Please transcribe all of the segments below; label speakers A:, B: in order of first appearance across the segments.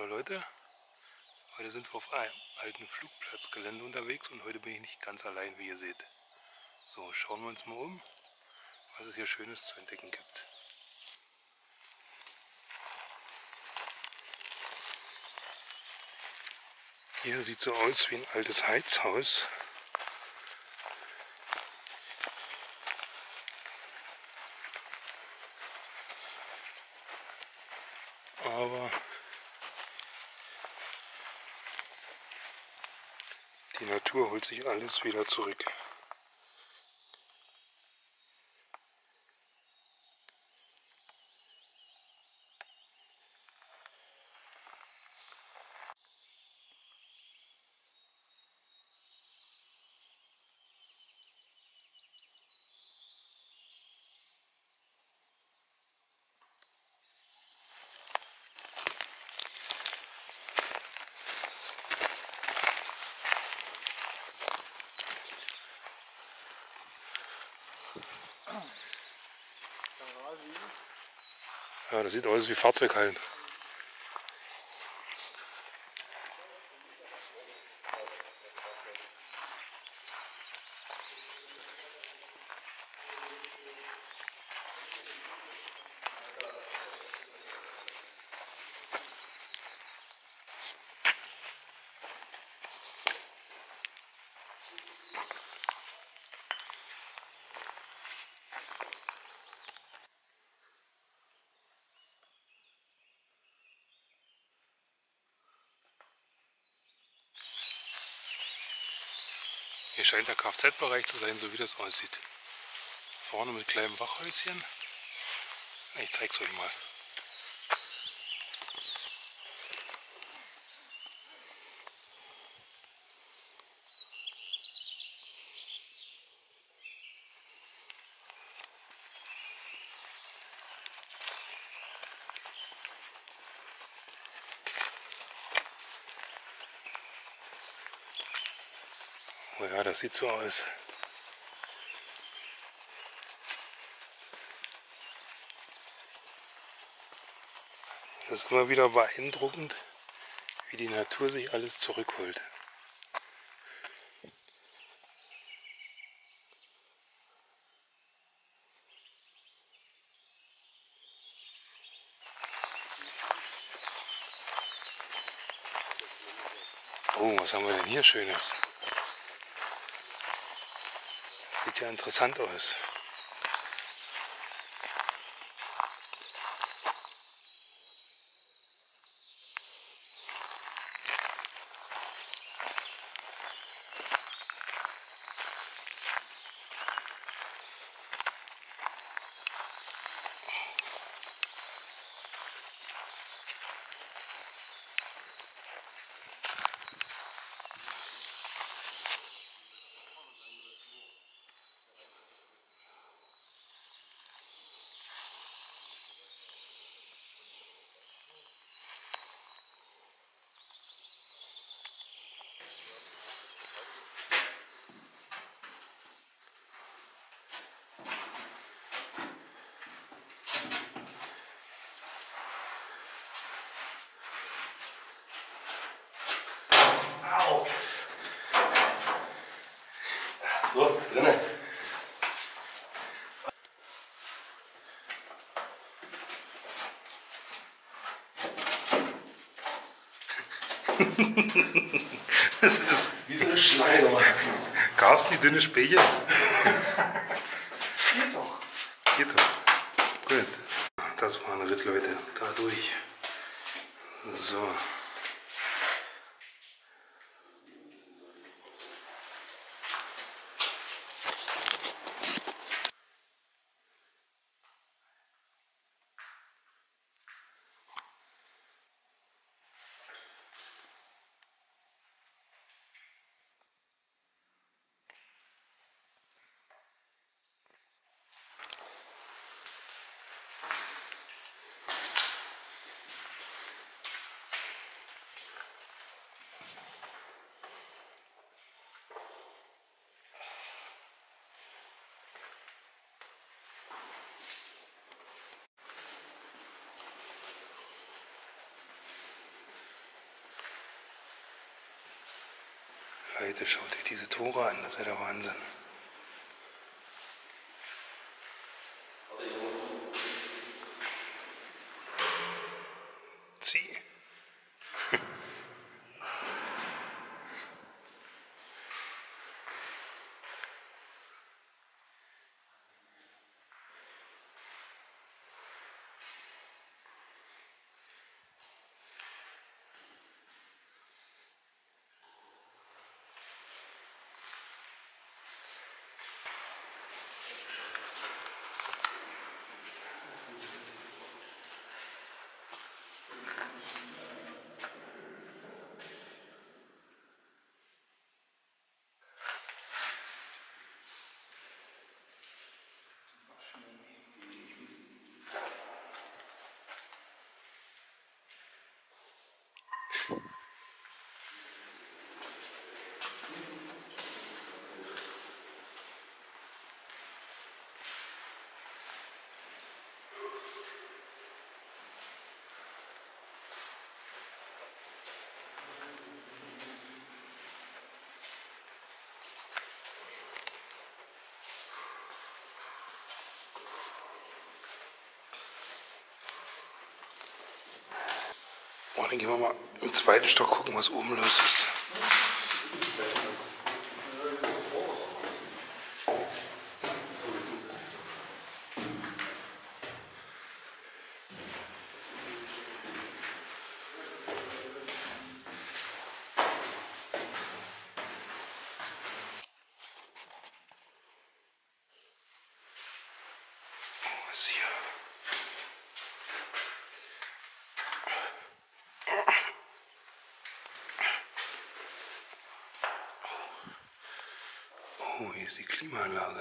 A: Hallo Leute, heute sind wir auf einem alten Flugplatzgelände unterwegs und heute bin ich nicht ganz allein, wie ihr seht. So, schauen wir uns mal um, was es hier Schönes zu entdecken gibt. Hier sieht so aus wie ein altes Heizhaus. Aber die Natur holt sich alles wieder zurück. Ja, das sieht aus wie Fahrzeughallen. Hier scheint der Kfz-Bereich zu sein, so wie das aussieht. Vorne mit kleinem Wachhäuschen. Ich zeig's euch mal. Oh ja, das sieht so aus. Das ist immer wieder beeindruckend, wie die Natur sich alles zurückholt. Oh, was haben wir denn hier Schönes? Sieht ja interessant aus. Au! So, drinnen. Das ist
B: wie so eine Schneide.
A: Carsten, die dünne Speiche.
B: Geht doch.
A: Geht doch. Gut. Das war ein Ritt, Leute. Da durch. So. Leute, schaut euch diese Tore an, das ist ja der Wahnsinn. Zieh. Oh, dann gehen wir mal im zweiten Stock gucken, was oben los ist. Was ist hier? Oh, hier ist die Klimaanlage.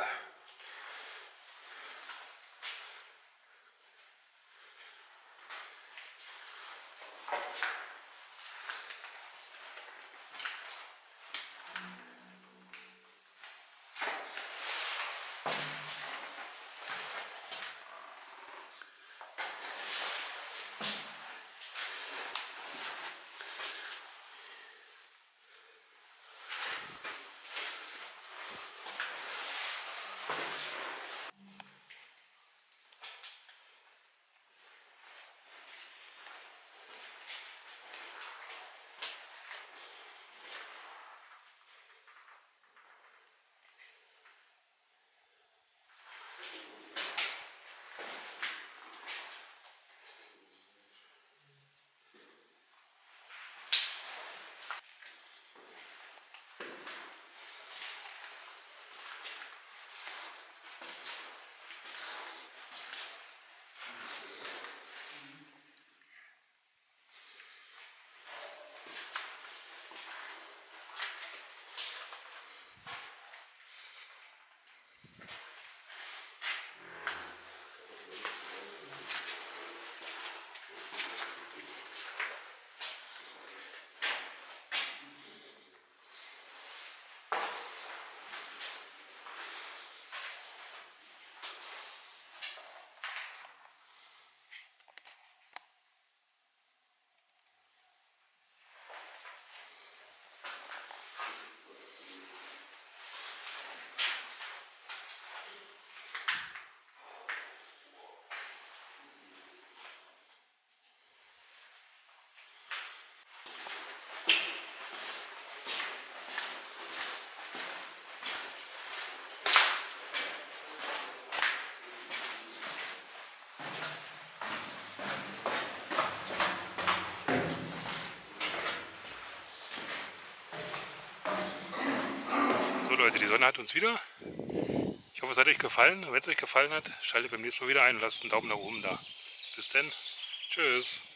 A: So Leute, die Sonne hat uns wieder. Ich hoffe, es hat euch gefallen. Wenn es euch gefallen hat, schaltet beim nächsten Mal wieder ein und lasst einen Daumen nach oben da. Bis dann. Tschüss.